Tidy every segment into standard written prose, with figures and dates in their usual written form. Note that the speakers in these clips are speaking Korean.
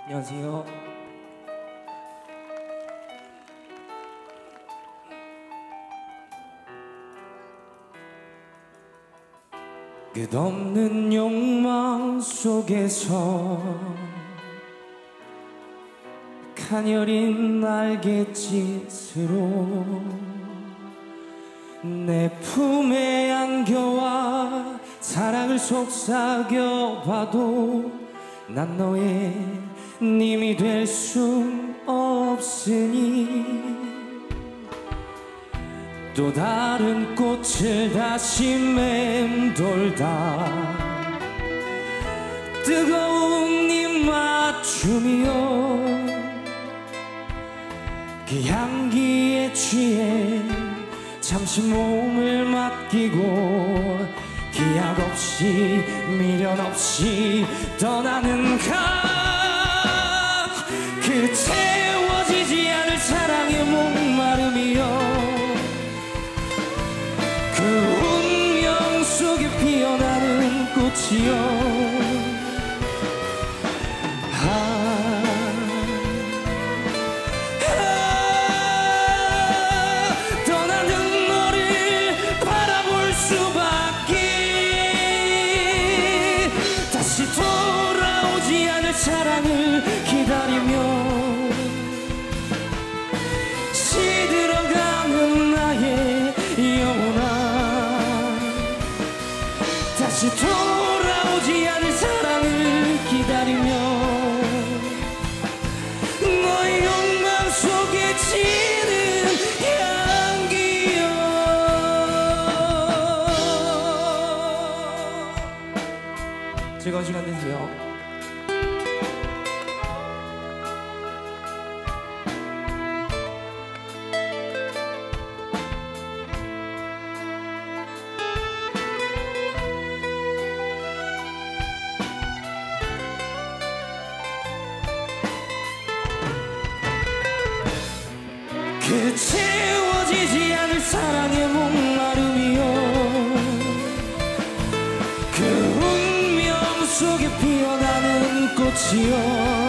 안녕하세요. 끝없는 욕망 속에서 가녀린 날갯짓으로 내 품에 안겨와 사랑을 속삭여봐도 난 너의 님이 될 순 없으니 또 다른 꽃을 다시 맴돌다 뜨거운 네 맞춤이여 그 향기에 취해 잠시 몸을 맡기고 기약 없이 미련 없이 떠나는 그 채워지지 않을 사랑의 목마름이여 그 운명 속에 피어나는 꽃이여 떠나는 너를 바라볼 수밖에 다시 돌아오지 않을 사랑을 기다리며 시들어가는 나의 영혼아 다시 돌아오지 않을 사랑을 기다리며 너의 욕망 속에 지는 향기여 즐거운 시간 되세요. 그 채워지지 않을 사랑의 목마름이여 그 운명 속에 피어나는 꽃이여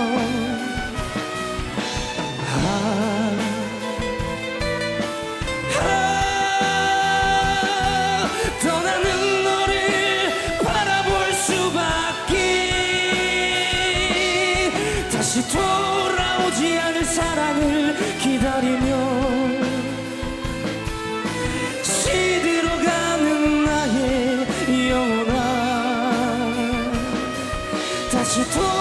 떠나는 너를 바라볼 수밖에 다시 돌아오지 않을 사랑을 기다리며 시들어가는 나의 영혼아 다시